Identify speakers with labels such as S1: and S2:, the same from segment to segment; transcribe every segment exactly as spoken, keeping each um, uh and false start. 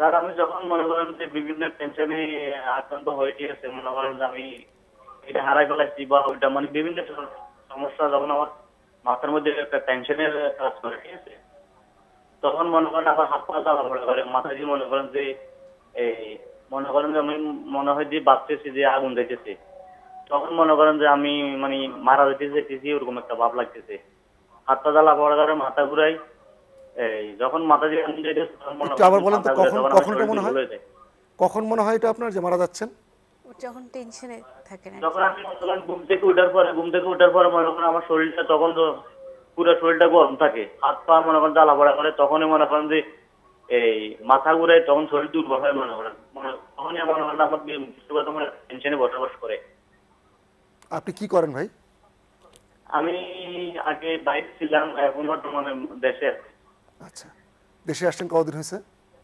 S1: Sir আমি যখন মনে করেন যে বিভিন্ন টেনশনে আক্রান্ত হয়ে গিয়েছে, মনে করেন যে আমি এটা হারাই ফেলাইছি বা ওইটা মানে বিভিন্ন সমস্যা যখন আমার মাথার মধ্যে একটা টেনশনের কাজ করে, ঠিক আছে, তখন মনে করেন আমার হাত পা জ্বালা পড়া করে, মাথা দিয়ে মনে করেন যে এই মনে করেন যে আমি মনে হয় যে ভাবতেছি যে আগুন যাইতেছে, তখন মনে করেন যে আমি মানে মারা যেতে যেতেছি ওরকম একটা ভাব লাগতেছে। হাত পা জ্বালা পড়া করে, মাথা ঘুরাই, এই যখন মাথা দিয়ে আগুন যাইতেছে তখন মনে
S2: একটু
S1: করেন
S2: আবার
S1: যে
S2: বলেন তো,
S1: মাথা ঘুরে,
S2: কখন
S1: তখন আমার
S2: কখন এটা
S1: শরীর
S2: মনে হয়,
S1: দুর্বল হয়ে যায়।
S2: কখন মনে হয় এটা আপনার যে মারা যাচ্ছেন?
S3: যখন টেনশনে থাকেন।
S1: যখন আমি মনে করেন ঘুম থেকে উঠার পরে ঘুম থেকে উঠার পরে মনে করেন আমার শরীরটা তখন তো পুরো শরীরটা গরম থাকে, হাত পা মনে করেন জ্বালা পড়া করে, তখনই মনে করেন যে এই মাথা ঘুরায়, তখন শরীর দুর্বল হয় মনে করেন, তখনই আমার মনে করেন আমার কিছু কথা মনে টেনশনে বসবাস করে।
S2: আপনি কি করেন ভাই?
S1: আমি আগে বাইরে ছিলাম, এখন বর্তমানে দেশে আছি।
S2: আচ্ছা, দেশে আসছেন কতদিন হয়েছে?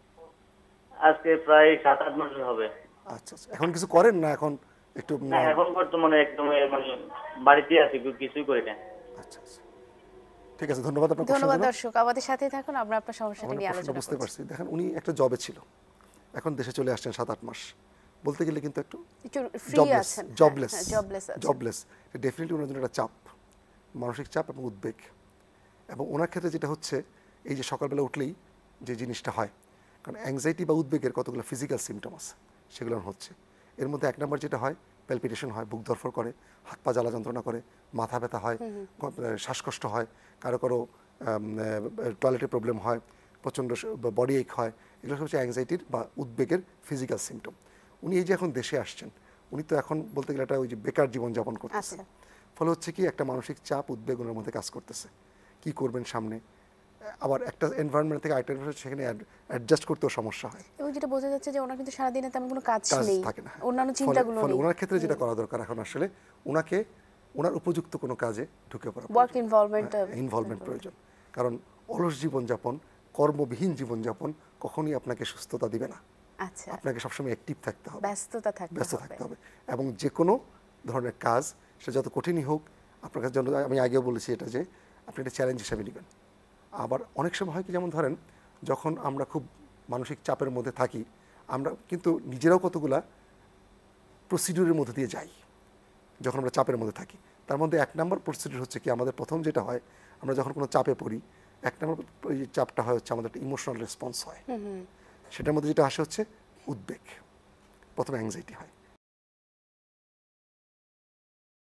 S1: আজকে প্রায় সাত আট মাস হবে।
S2: আচ্ছা আচ্ছা, এখন কিছু করেন না? এখন একটু
S1: না, এখন বর্তমানে একদম মানে বাড়িতে আছি, কিছুই করি না।
S2: আচ্ছা আচ্ছা, ঠিক আছে, ধন্যবাদ আপনার।
S3: ধন্যবাদ দর্শক, আমাদের সাথে থাকুন, আমরা আপনার সমস্যাটা নিয়ে আলোচনা করব।
S2: বুঝতে পারছি। দেখেন উনি একটা জবে ছিল, এখন দেশে চলে আসছেন সাত আট মাস, বলতে গেলে কিন্তু একটু জবলেস জবলেস জবলেস ডেফিনেটলি ওনার জন্য একটা চাপ, মানসিক চাপ এবং উদ্বেগ। এবং ওনার ক্ষেত্রে যেটা হচ্ছে, এই যে সকালবেলা উঠলেই যে জিনিসটা হয়, কারণ অ্যাংজাইটি বা উদ্বেগের কতগুলো ফিজিক্যাল সিমটম আছে, সেগুলো হচ্ছে। এর মধ্যে এক নম্বর যেটা হয়, প্যালপিটেশন হয়, বুক ধরফর করে, হাত পা জ্বালা যন্ত্রণা করে, মাথা ব্যথা হয়, শ্বাসকষ্ট হয়, কারো কারো টয়লেটের প্রবলেম হয়, প্রচণ্ড বডি এক হয়। এগুলো হচ্ছে অ্যাংজাইটির বা উদ্বেগের ফিজিক্যাল সিমটম। উনি এই যে এখন দেশে আসছেন, উনি তো এখন বলতে গেলে একটা ওই যে বেকার জীবনযাপন করতেছেন, ফলে হচ্ছে কি একটা মানসিক চাপ উদ্বেগ ওনার মধ্যে কাজ করতেছে। কি করবেন সামনে, আবার একটা এনভায়রনমেন্ট থেকে আরেকটা এনভায়রনমেন্ট, সেখানে অ্যাডজাস্ট করতেও সমস্যা হয়।
S3: এবং যেটা বোঝা যাচ্ছে যে ওনার কিন্তু সারাদিনে তেমন কোনো কাজ নেই,
S2: থাকে না,
S3: অন্যান্য চিন্তাগুলো নেই।
S2: ওনার ক্ষেত্রে যেটা করা দরকার এখন আসলে, ওনাকে ওনার উপযুক্ত কোনো কাজে ঢুকে পড়া,
S3: ওয়ার্ক ইনভলভমেন্ট
S2: ইনভলভমেন্ট প্রয়োজন। কারণ অলস জীবনযাপন, কর্মবিহীন জীবনযাপন কখনোই আপনাকে সুস্থতা দিবে না।
S3: আচ্ছা,
S2: আপনাকে সবসময় অ্যাক্টিভ থাকতে হবে,
S3: ব্যস্ততা থাকতে হবে,
S2: ব্যস্ত থাকতে হবে। এবং যে কোনো ধরনের কাজ, সে যত কঠিনই হোক, আপনার কাছে জন্য, আমি আগেও বলেছি এটা, যে আপনি এটা চ্যালেঞ্জ হিসেবে নেবেন। আবার অনেক সময় হয় কি, যেমন ধরেন যখন আমরা খুব মানসিক চাপের মধ্যে থাকি, আমরা কিন্তু নিজেরাও কতগুলা প্রসিডিউরের মধ্যে দিয়ে যাই যখন আমরা চাপের মধ্যে থাকি। তার মধ্যে এক নম্বর প্রসিডিউর হচ্ছে কি, আমাদের প্রথম যেটা হয়, আমরা যখন কোনো চাপে পড়ি, এক নম্বর চাপটা হয় হচ্ছে আমাদের একটা ইমোশনাল রেসপন্স হয়, সেটার মধ্যে যেটা আসে হচ্ছে উদ্বেগ, প্রথমে অ্যাংজাইটি হয়,